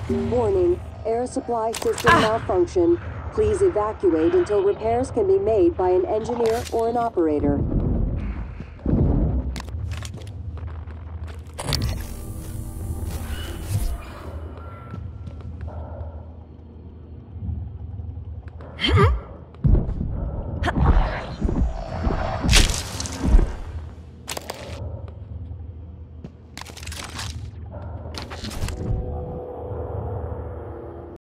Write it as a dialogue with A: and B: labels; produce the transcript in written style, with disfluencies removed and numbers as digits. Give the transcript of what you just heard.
A: Warning, air supply system malfunction. Please evacuate until repairs can be made by an engineer or an operator.